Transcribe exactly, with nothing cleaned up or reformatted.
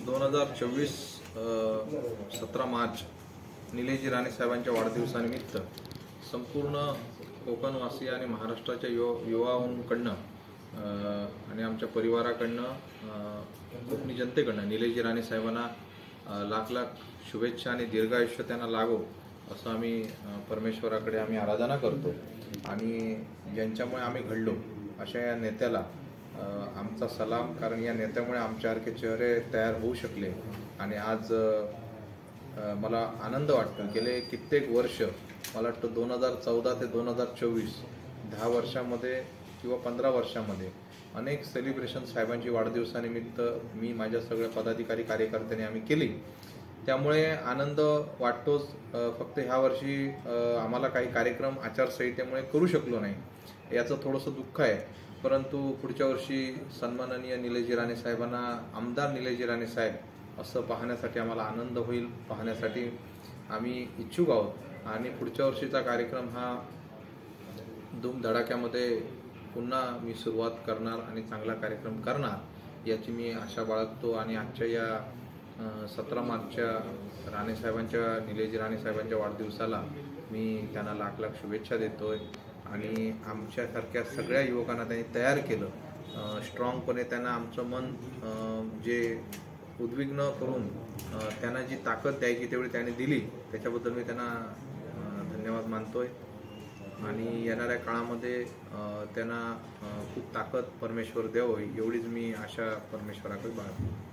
दोन हजार चोवीस सतरा मार्च निलेशजी राणे साहेबांच्या वाढदिवसानिमित्त संपूर्ण कोकणवासी आणि महाराष्ट्राच्या युवा युवांकडनं आणि आमच्या परिवाराकडनं कोकणी जनतेकडनं निलेशजी राणे साहेबांना लाख लाख शुभेच्छा आणि दीर्घायुष्य त्यांना लागो असं आम्ही परमेश्वराकडे आम्ही आराधना करतो। आणि ज्यांच्यामुळे आम्ही घडलो अशा या नेत्याला आमचा सलाम, कारण या नेत्यामुळे आमच्यासारखे चेहरे तयार होऊ शकले। आणि आज मला आनंद वाटतो, गेले कित्येक वर्ष, मला वाटतं दोन हजार चौदा ते दोन हजार चोवीस दहा वर्षामध्ये किंवा पंधरा वर्षामध्ये अनेक सेलिब्रेशन साहेबांची वाढदिवसानिमित्त मी माझ्या सगळ्या पदाधिकारी कार्यकर्त्यांनी आम्ही केली। त्यामुळे आनंद वाटतोच। फक्त ह्या वर्षी आम्हाला काही कार्यक्रम आचारसंहितेमुळे करू शकलो नाही याचं थोडंसं दुःख आहे, परंतु पुढच्या वर्षी सन्माननीय निलेशजी राणे साहेबांना आमदार निलेशजी राणे साहेब असं पाहण्यासाठी आम्हाला आनंद होईल, पाहण्यासाठी आम्ही इच्छुक आहोत। आणि पुढच्या वर्षीचा कार्यक्रम हा धूमधडाक्यामध्ये पुन्हा मी सुरुवात करणार आणि चांगला कार्यक्रम करणार याची मी आशा बाळगतो। आणि आजच्या या सतरा मार्चच्या राणे साहेबांच्या निलेशजी राणे साहेबांच्या वाढदिवसाला मी त्यांना लाख लाख शुभेच्छा देतोय। आणि आमच्यासारख्या सगळ्या युवकांना त्यांनी तयार केलं, स्ट्रॉंगपणे त्यांना आमचं मन जे उद्विग्न करून त्यांना जी ताकद द्यायची तेवढी त्यांनी दिली, त्याच्याबद्दल मी त्यांना धन्यवाद मानतोय। आणि येणाऱ्या काळामध्ये त्यांना खूप ताकद परमेश्वर द्यावं एवढीच मी आशा परमेश्वराकडे बाळगतो।